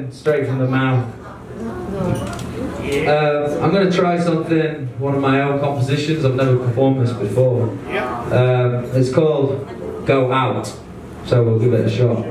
coming straight from the mouth. I'm going to try something, one of my own compositions. I've never performed this before. It's called Go Out, so we'll give it a shot.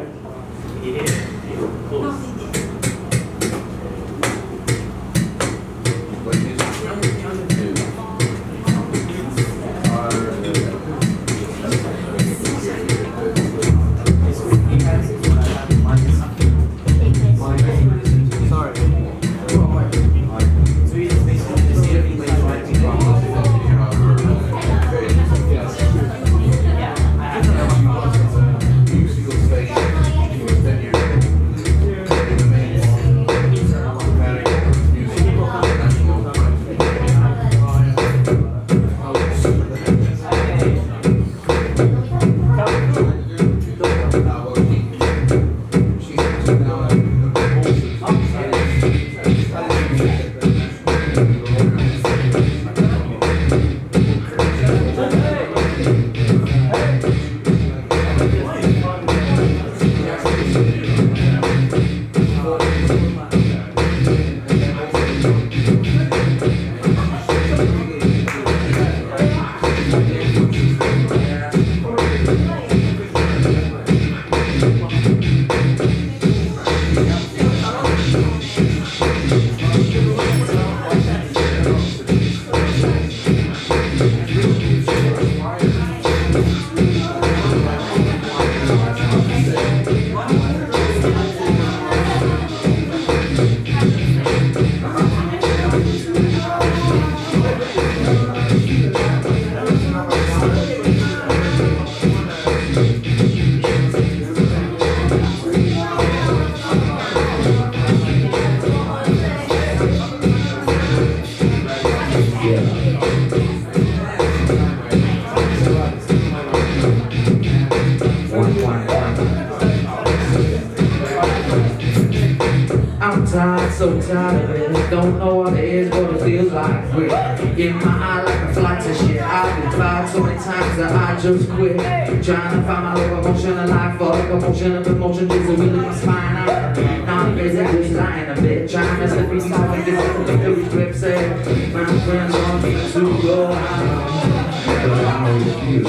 I'm tired, so tired of it. Don't know what it is, what it feels like. In my eye like a flight to shit. I've been fired so many times that I just quit. Trying to find my locomotion of life, for locomotion of emotion, just a wheel in my spine. Now I'm crazy, just lying a bit. Trying to slip me off and get some victory grip. Say, my friends want me to go out, but I refuse.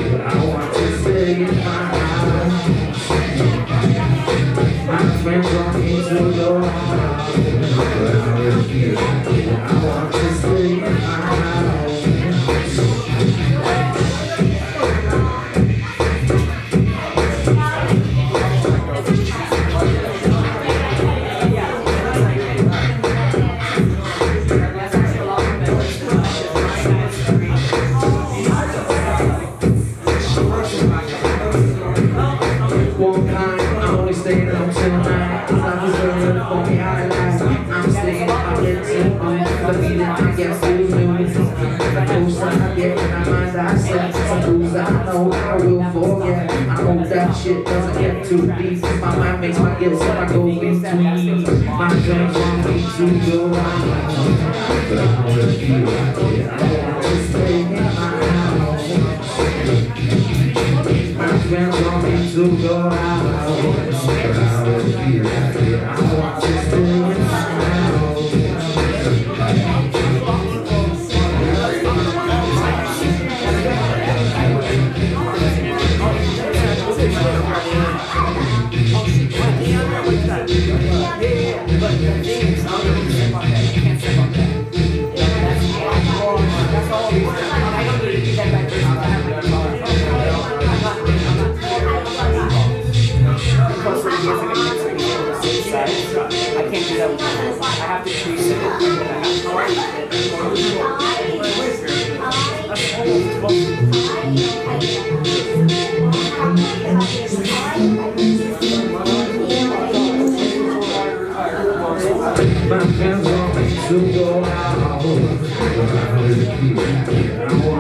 I want to stay in my house. My friends want me to go out, but I refuse. I want to stay in my house. One kind, I'm only staying up till 9. Life is very good for me, I like. I'm staying up, I get to the feeling, I get feels new. The closer I get, in my mind I set some rules that I know I will forget. I hope that shit doesn't get too deep. My mind makes my guilt, so I go between. My friends want me to go out, but I refuse. I want to stay in my house. My friends want me to go out, but I refuse. I want to stay in my house. I can't do that with I have to treat it. My friends want me to go out, but I refuse.